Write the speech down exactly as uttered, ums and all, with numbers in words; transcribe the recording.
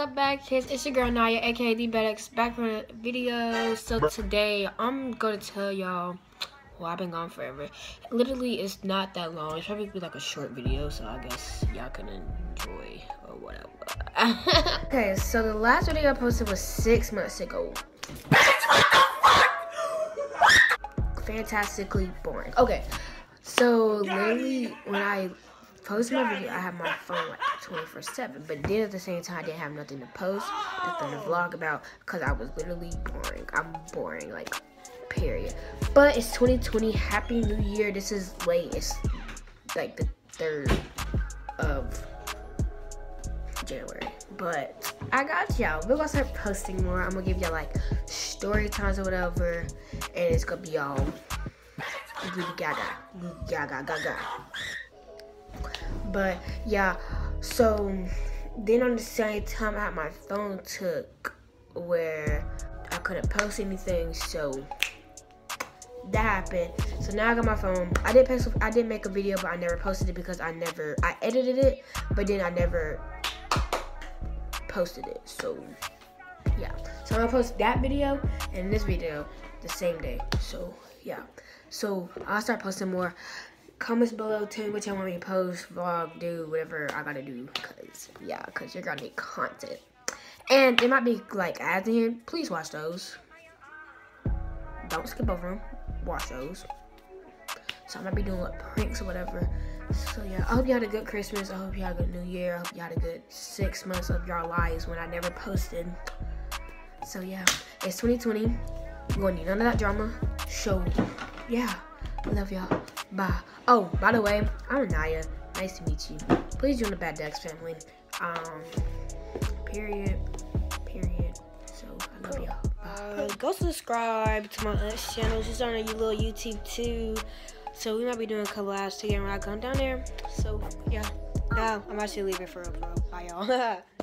up, back kids? It's your girl Naya, aka the Bedex, back with a video. So today I'm gonna tell y'all. Well, I've been gone forever. Literally, it's not that long. It's probably be like a short video, so I guess y'all can enjoy or whatever. Okay, so the last video I posted was six months ago. Fantastically boring. Okay, so literally when I post my video, I have my phone like twenty-four seven, but then at the same time, I didn't have nothing to post, nothing to vlog about, because I was literally boring. I'm boring, like, period. But it's twenty twenty, happy new year. This is late, it's like the third of January, but I got y'all. We're gonna start posting more. I'm gonna give y'all like story times or whatever, and it's gonna be all goody gaga, goody gaga gaga. But yeah, so then on the same time, I had my phone took where I couldn't post anything, so that happened. So now I got my phone. I did post, I did make a video, but I never posted it because I never, I edited it, but then I never posted it. So yeah, so I'm gonna post that video and this video the same day. So yeah, so I'll start posting more. Comments below, tell me what y'all want me to post, vlog, do, whatever I gotta do, cause yeah, cause you're gonna need content. And there might be like ads in here. Please watch those. Don't skip over them. Watch those. So I might be doing like pranks or whatever. So yeah, I hope you had a good Christmas. I hope you had a good New Year. I hope you had a good six months of your lives when I never posted. So yeah, it's twenty twenty. We're gonna need none of that drama. So yeah, I love y'all. Bye. Oh, by the way, I'm Naya. Nice to meet you. Please join the Bad Dex family. Um, period. Period. So I love y'all. Bye. Uh, go subscribe to my aunt's channel. She's on a little YouTube too. So we might be doing collabs together when I come down there. So yeah. Now I'm actually leaving for real, bro. Bye y'all.